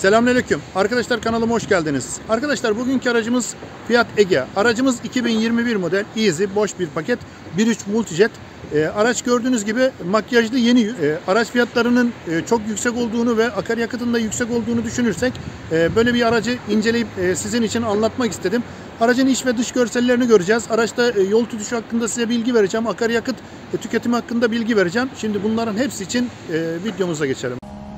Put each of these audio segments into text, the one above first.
Selamünaleyküm. Arkadaşlar kanalıma hoş geldiniz. Arkadaşlar bugünkü aracımız Fiat Egea. Aracımız 2021 model Easy boş bir paket 1.3 Multijet. Araç gördüğünüz gibi makyajlı yeni yüz. Araç fiyatlarının çok yüksek olduğunu ve akaryakıtın da yüksek olduğunu düşünürsek böyle bir aracı inceleyip sizin için anlatmak istedim. Aracın iç ve dış görsellerini göreceğiz. Araçta yol tutuşu hakkında size bilgi vereceğim. Akaryakıt tüketimi hakkında bilgi vereceğim. Şimdi bunların hepsi için videomuza geçelim.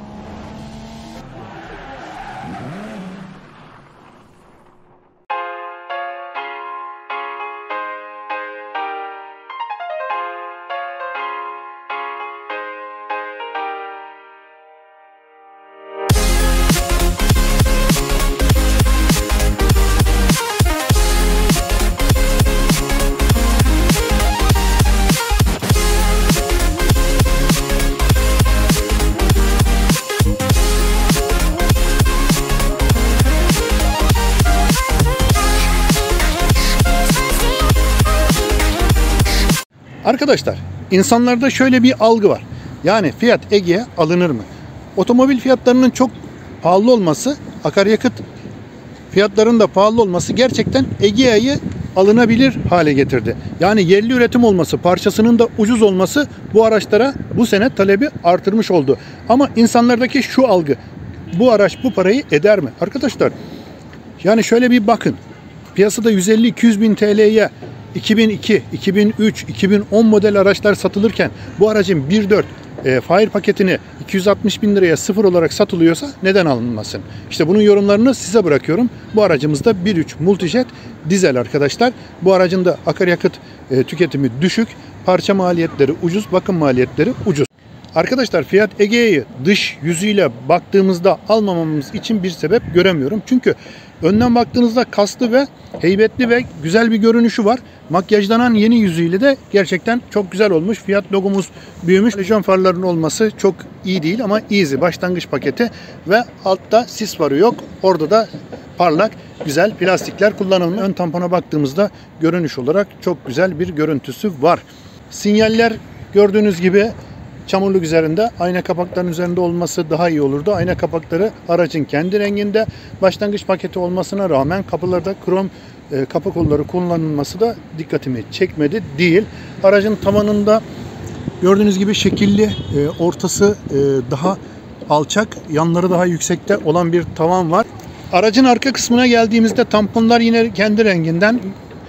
Arkadaşlar, insanlarda şöyle bir algı var. Yani Fiat Egea alınır mı? Otomobil fiyatlarının çok pahalı olması, akaryakıt fiyatlarının da pahalı olması gerçekten Egea'yı alınabilir hale getirdi. Yani yerli üretim olması, parçasının da ucuz olması bu araçlara bu sene talebi artırmış oldu. Ama insanlardaki şu algı, bu araç bu parayı eder mi? Arkadaşlar, yani şöyle bir bakın. Piyasada 150-200 bin TL'ye 2002, 2003, 2010 model araçlar satılırken bu aracın 1.4 Fire paketini 260 bin liraya sıfır olarak satılıyorsa neden alınmasın? İşte bunun yorumlarını size bırakıyorum. Bu aracımızda 1.3 Multijet dizel arkadaşlar. Bu aracın da akaryakıt tüketimi düşük, parça maliyetleri ucuz, bakım maliyetleri ucuz. Arkadaşlar Fiat Egea'yı dış yüzüyle baktığımızda almamamız için bir sebep göremiyorum. Çünkü önden baktığınızda kaslı ve heybetli ve güzel bir görünüşü var. Makyajlanan yeni yüzüyle de gerçekten çok güzel olmuş. Fiat logomuz büyümüş. Lejyon farların olması çok iyi değil ama Easy başlangıç paketi ve altta sis farı yok. Orada da parlak güzel plastikler kullanılmış. Ön tampona baktığımızda görünüş olarak çok güzel bir görüntüsü var. Sinyaller gördüğünüz gibi çamurluk üzerinde, ayna kapaklarının üzerinde olması daha iyi olurdu. Ayna kapakları aracın kendi renginde. Başlangıç paketi olmasına rağmen kapılarda krom kapı kolları kullanılması da dikkatimi çekmedi değil. Aracın tavanında gördüğünüz gibi şekilli, ortası daha alçak, yanları daha yüksekte olan bir tavan var. Aracın arka kısmına geldiğimizde tamponlar yine kendi renginden.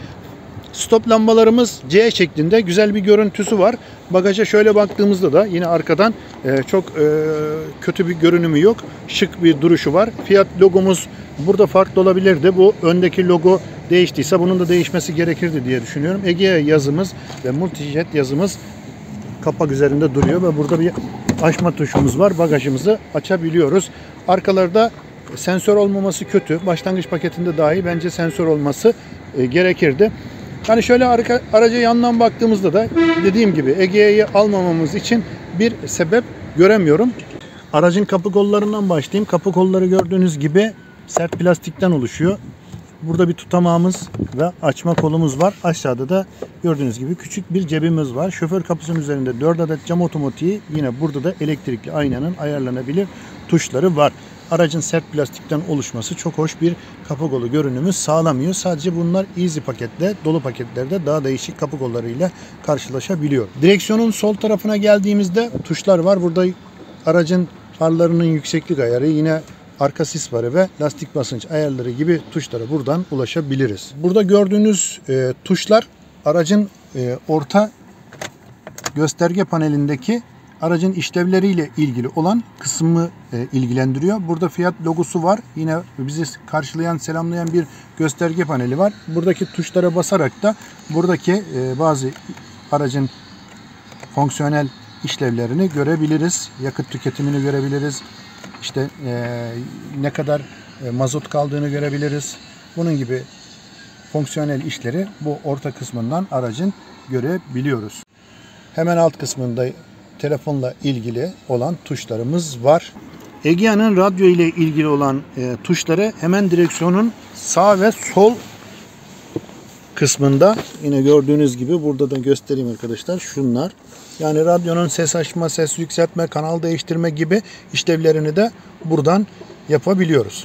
Stop lambalarımız C şeklinde, güzel bir görüntüsü var. Bagaja şöyle baktığımızda da yine arkadan çok kötü bir görünümü yok. Şık bir duruşu var. Fiat logomuz burada farklı olabilirdi. Bu öndeki logo değiştiyse bunun da değişmesi gerekirdi diye düşünüyorum. Egea yazımız ve Multijet yazımız kapak üzerinde duruyor ve burada bir açma tuşumuz var. Bagajımızı açabiliyoruz. Arkalarda sensör olmaması kötü. Başlangıç paketinde dahi bence sensör olması gerekirdi. Hani şöyle araca yandan baktığımızda da dediğim gibi Egea'yı almamamız için bir sebep göremiyorum. Aracın kapı kollarından başlayayım. Kapı kolları gördüğünüz gibi sert plastikten oluşuyor. Burada bir tutamağımız ve açma kolumuz var. Aşağıda da gördüğünüz gibi küçük bir cebimiz var. Şoför kapısının üzerinde 4 adet cam otomatiği, yine burada da elektrikli aynanın ayarlanabilir tuşları var. Aracın sert plastikten oluşması çok hoş bir kapı kolu görünümü sağlamıyor. Sadece bunlar Easy paketle, dolu paketlerde daha değişik kapı kollarıyla karşılaşabiliyor. Direksiyonun sol tarafına geldiğimizde tuşlar var. Burada aracın farlarının yükseklik ayarı, yine arka sis farı ve lastik basınç ayarları gibi tuşlara buradan ulaşabiliriz. Burada gördüğünüz tuşlar aracın orta gösterge panelindeki aracın işlevleriyle ilgili olan kısmı ilgilendiriyor. Burada Fiat logosu var. Yine bizi karşılayan, selamlayan bir gösterge paneli var. Buradaki tuşlara basarak da buradaki bazı aracın fonksiyonel işlevlerini görebiliriz. Yakıt tüketimini görebiliriz. İşte ne kadar mazot kaldığını görebiliriz. Bunun gibi fonksiyonel işleri bu orta kısmından aracın görebiliyoruz. Hemen alt kısmında telefonla ilgili olan tuşlarımız var. Egea'nın radyo ile ilgili olan tuşları hemen direksiyonun sağ ve sol kısmında, yine gördüğünüz gibi burada da göstereyim arkadaşlar, şunlar. Yani radyonun ses açma, ses yükseltme, kanal değiştirme gibi işlevlerini de buradan yapabiliyoruz.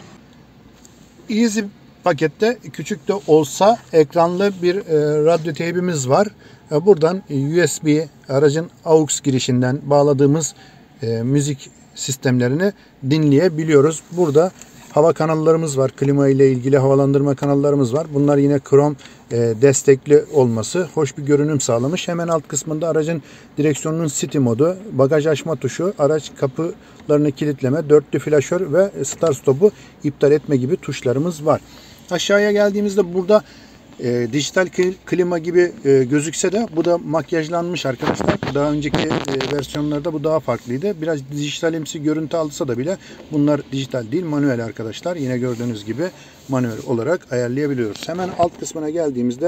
Easy pakette küçük de olsa ekranlı bir radyo teybimiz var. Buradan USB aracın AUX girişinden bağladığımız müzik sistemlerini dinleyebiliyoruz. Burada hava kanallarımız var. Klima ile ilgili havalandırma kanallarımız var. Bunlar yine Chrome destekli olması hoş bir görünüm sağlamış. Hemen alt kısmında aracın direksiyonunun City modu, bagaj açma tuşu, araç kapılarını kilitleme, dörtlü flaşör ve start stop'u iptal etme gibi tuşlarımız var. Aşağıya geldiğimizde burada dijital klima gibi gözükse de bu da makyajlanmış arkadaşlar. Daha önceki versiyonlarda bu daha farklıydı. Biraz dijitalimsi görüntü alsa da bile bunlar dijital değil, manuel arkadaşlar. Yine gördüğünüz gibi manuel olarak ayarlayabiliyoruz. Hemen alt kısmına geldiğimizde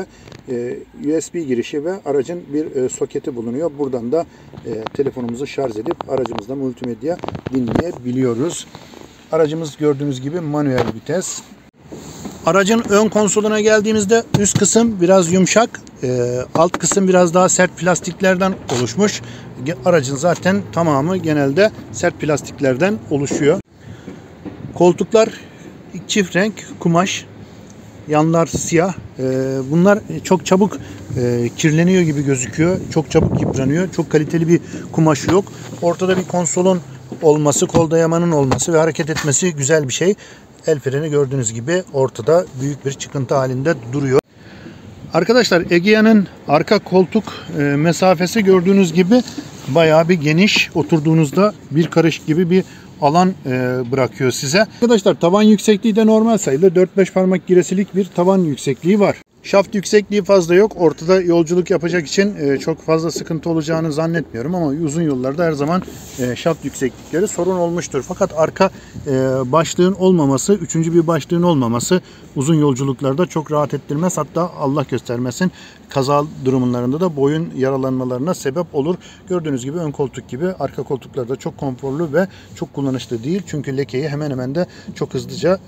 USB girişi ve aracın bir soketi bulunuyor. Buradan da telefonumuzu şarj edip aracımızda multimedya dinleyebiliyoruz. Aracımız gördüğünüz gibi manuel vites. Aracın ön konsoluna geldiğimizde üst kısım biraz yumuşak, alt kısım biraz daha sert plastiklerden oluşmuş. Aracın zaten tamamı genelde sert plastiklerden oluşuyor. Koltuklar çift renk kumaş, yanlar siyah. Bunlar çok çabuk kirleniyor gibi gözüküyor. Çok çabuk yıpranıyor. Çok kaliteli bir kumaşı yok. Ortada bir konsolun olması, kol dayamanın olması ve hareket etmesi güzel bir şey. El freni gördüğünüz gibi ortada büyük bir çıkıntı halinde duruyor. Arkadaşlar Egea'nın arka koltuk mesafesi gördüğünüz gibi bayağı bir geniş. Oturduğunuzda bir karış gibi bir alan bırakıyor size. Arkadaşlar tavan yüksekliği de normal sayılır. 4-5 parmak giresilik bir tavan yüksekliği var. Şaft yüksekliği fazla yok. Ortada yolculuk yapacak için çok fazla sıkıntı olacağını zannetmiyorum ama uzun yollarda her zaman şaft yükseklikleri sorun olmuştur. Fakat arka başlığın olmaması, üçüncü bir başlığın olmaması uzun yolculuklarda çok rahat ettirmez. Hatta Allah göstermesin kaza durumlarında da boyun yaralanmalarına sebep olur. Gördüğünüz gibi ön koltuk gibi arka koltuklarda çok konforlu ve çok kullanışlı değil. Çünkü lekeyi hemen hemen de çok hızlıca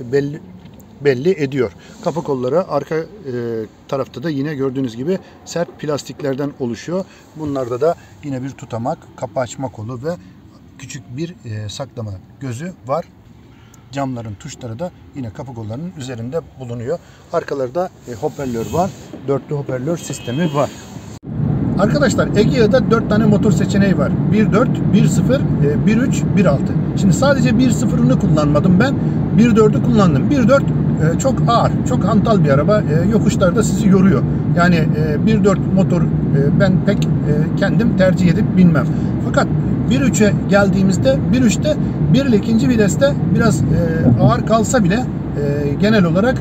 belli ediyor. Kapı kolları arka tarafta da yine gördüğünüz gibi sert plastiklerden oluşuyor. Bunlarda da yine bir tutamak, kapı açma kolu ve küçük bir saklama gözü var. Camların tuşları da yine kapı kollarının üzerinde bulunuyor. Arkalarda hoparlör var. Dörtlü hoparlör sistemi var. Arkadaşlar Egea'da 4 tane motor seçeneği var. 1.4, 1.0, 1.3, 1.6. Şimdi sadece 1.0'ını kullanmadım ben. 1.4'ü kullandım. 1.4 çok ağır, çok hantal bir araba. Yokuşlarda sizi yoruyor. Yani 1.4 motor ben pek kendim tercih edip binmem. Fakat 1.3'e geldiğimizde 1.3'te 1 ile 2. viteste biraz ağır kalsa bile genel olarak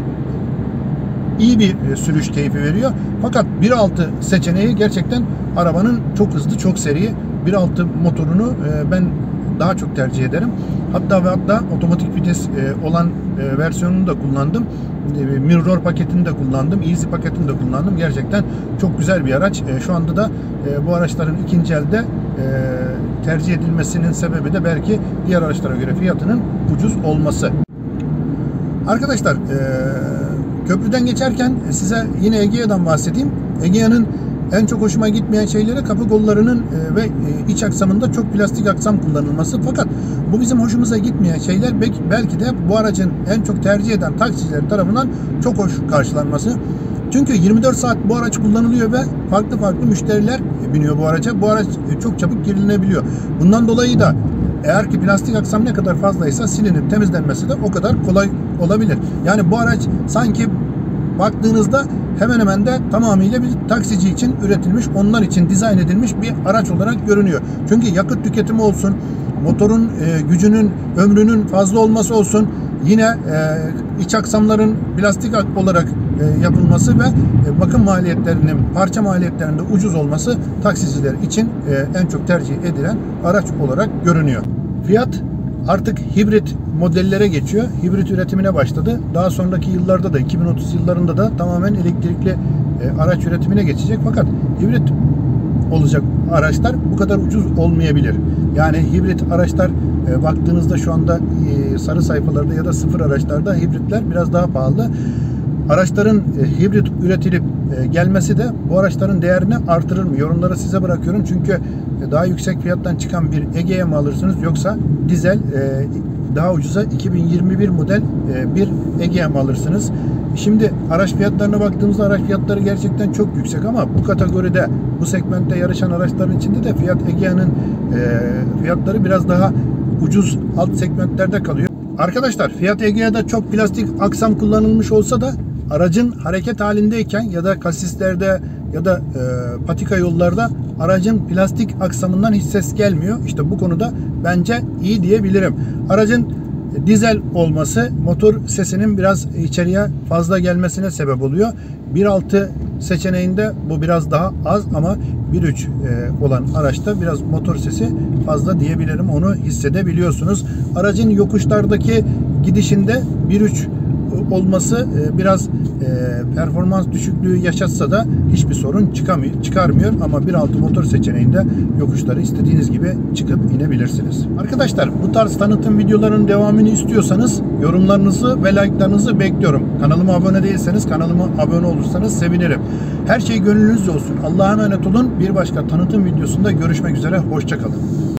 iyi bir sürüş keyfi veriyor. Fakat 1.6 seçeneği gerçekten arabanın çok hızlı, çok seri. 1.6 motorunu ben daha çok tercih ederim. Hatta ve hatta otomatik vites olan versiyonunu da kullandım. Mirror paketini de kullandım. Easy paketini de kullandım. Gerçekten çok güzel bir araç. Şu anda da bu araçların ikinci elde tercih edilmesinin sebebi de belki diğer araçlara göre fiyatının ucuz olması. Arkadaşlar köprüden geçerken size yine Egea'dan bahsedeyim. Egea'nın en çok hoşuma gitmeyen şeyleri kapı kollarının ve iç aksamında çok plastik aksam kullanılması. Fakat bu bizim hoşumuza gitmeyen şeyler belki de bu aracın en çok tercih eden taksiciler tarafından çok hoş karşılanması. Çünkü 24 saat bu araç kullanılıyor ve farklı müşteriler biniyor bu araca. Bu araç çok çabuk kirlenebiliyor. Bundan dolayı da eğer ki plastik aksam ne kadar fazlaysa silinip temizlenmesi de o kadar kolay olabilir. Yani bu araç sanki baktığınızda hemen hemen de tamamıyla bir taksici için üretilmiş, onlar için dizayn edilmiş bir araç olarak görünüyor. Çünkü yakıt tüketimi olsun, motorun gücünün, ömrünün fazla olması olsun, yine iç aksamların plastik olarak yapılması ve bakım maliyetlerinin, parça maliyetlerinin de ucuz olması taksiciler için en çok tercih edilen araç olarak görünüyor. Fiyat artık hibrit modellere geçiyor. Hibrit üretimine başladı. Daha sonraki yıllarda da 2030 yıllarında da tamamen elektrikli araç üretimine geçecek. Fakat hibrit olacak araçlar bu kadar ucuz olmayabilir. Yani hibrit araçlar baktığınızda şu anda sarı sayfalarda ya da sıfır araçlarda hibritler biraz daha pahalı. Araçların hibrit üretilip gelmesi de bu araçların değerini artırır mı? Yorumları size bırakıyorum. Çünkü daha yüksek fiyattan çıkan bir Egea'ya mı alırsınız yoksa dizel daha ucuza 2021 model bir Egea alırsınız. Şimdi araç fiyatlarına baktığımızda araç fiyatları gerçekten çok yüksek ama bu kategoride, bu segmentte yarışan araçların içinde de Fiat Egea'nın fiyatları biraz daha ucuz alt segmentlerde kalıyor. Arkadaşlar, Fiat Egea'da çok plastik aksam kullanılmış olsa da aracın hareket halindeyken ya da kasislerde ya da patika yollarda aracın plastik aksamından hiç ses gelmiyor. İşte bu konuda bence iyi diyebilirim. Aracın dizel olması motor sesinin biraz içeriye fazla gelmesine sebep oluyor. 1.6 seçeneğinde bu biraz daha az ama 1.3 olan araçta biraz motor sesi fazla diyebilirim. Onu hissedebiliyorsunuz. Aracın yokuşlardaki gidişinde 1.3 olması biraz performans düşüklüğü yaşatsa da hiçbir sorun çıkarmıyor ama 1.6 motor seçeneğinde yokuşları istediğiniz gibi çıkıp inebilirsiniz. Arkadaşlar, bu tarz tanıtım videolarının devamını istiyorsanız yorumlarınızı ve like'larınızı bekliyorum. Kanalıma abone değilseniz kanalıma abone olursanız sevinirim. Her şey gönlünüzce olsun. Allah'a emanet olun. Bir başka tanıtım videosunda görüşmek üzere. Hoşça kalın.